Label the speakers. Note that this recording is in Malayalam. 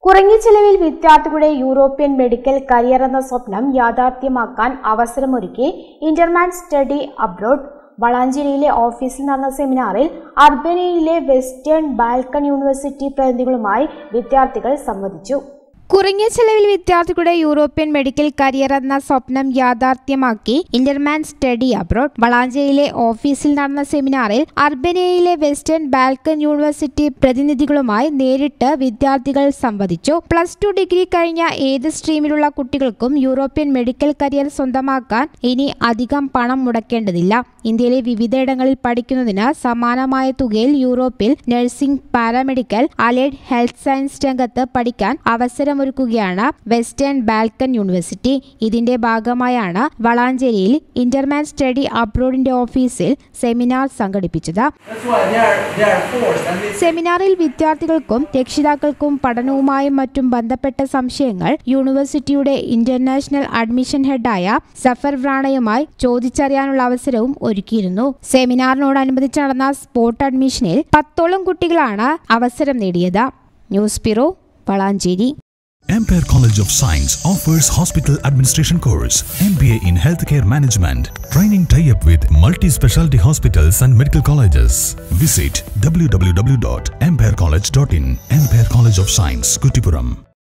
Speaker 1: കുറഞ്ഞ ചെലവിൽ വിദ്യാർത്ഥികളുടെ യൂറോപ്യൻ മെഡിക്കൽ കരിയർ എന്ന സ്വപ്നം യാഥാർത്ഥ്യമാക്കാൻ അവസരമൊരുക്കി ഇന്റർമാൻ സ്റ്റഡി അബ്രോഡ്. വളാഞ്ചേരിയിലെ ഓഫീസിൽ നടന്ന സെമിനാറിൽ അർബേനിയയിലെ വെസ്റ്റേൺ ബാൽക്കൺ യൂണിവേഴ്സിറ്റി പ്രതിനിധികളുമായി വിദ്യാർത്ഥികൾ സംവദിച്ചു.
Speaker 2: കുറഞ്ഞ ചെലവിൽ വിദ്യാർത്ഥികളുടെ യൂറോപ്യൻ മെഡിക്കൽ കരിയർ എന്ന സ്വപ്നം യാഥാർത്ഥ്യമാക്കി ഇന്റർമാൻ സ്റ്റഡി അബ്രോഡ്. വളാഞ്ചേരിയിലെ ഓഫീസിൽ നടന്ന സെമിനാറിൽ അർബേനിയയിലെ വെസ്റ്റേൺ ബാൽക്കൺ യൂണിവേഴ്സിറ്റി പ്രതിനിധികളുമായി നേരിട്ട് വിദ്യാർത്ഥികൾ സംവദിച്ചു. +2 ഡിഗ്രി കഴിഞ്ഞ ഏത് സ്ട്രീമിലുള്ള കുട്ടികൾക്കും യൂറോപ്യൻ മെഡിക്കൽ കരിയർ സ്വന്തമാക്കാൻ ഇനി അധികം പണം മുടക്കേണ്ടതില്ല. ഇന്ത്യയിലെ വിവിധയിടങ്ങളിൽ പഠിക്കുന്നതിന് സമാനമായ തുകയിൽ യൂറോപ്പിൽ nursing, paramedical, allied health science രംഗത്ത് പഠിക്കാൻ അവസരമൊരുക്കുകയാണ് വെസ്റ്റേൺ ബാൽക്കൺ യൂണിവേഴ്സിറ്റി. ഇതിന്റെ ഭാഗമായാണ് വളാഞ്ചേരിയിൽ ഇന്റർമാൻ സ്റ്റഡി അബ്രോഡിന്റെ ഓഫീസിൽ സെമിനാർ സംഘടിപ്പിച്ചത്. സെമിനാറിൽ വിദ്യാർത്ഥികൾക്കും രക്ഷിതാക്കൾക്കും പഠനവുമായും മറ്റും ബന്ധപ്പെട്ട സംശയങ്ങൾ യൂണിവേഴ്സിറ്റിയുടെ ഇന്റർനാഷണൽ അഡ്മിഷൻ ഹെഡായ സഫർ വ്രാണയുമായി ചോദിച്ചറിയാനുള്ള അവസരവും ഒരുക്കിയിരുന്നു. സെമിനാറിനോടനുബന്ധിച്ച് നടന്ന സ്പോട്ട് അഡ്മിഷനിൽ 10ഓളം കുട്ടികളാണ് അവസരം നേടിയത്. News bureau, Valanchery.
Speaker 3: Ampere College of Science offers hospital administration course, MBA in healthcare management, training tie-up with multi-specialty hospitals and medical colleges. Visit www.amperecollege.in. Ampere College of Science, Kuttipuram.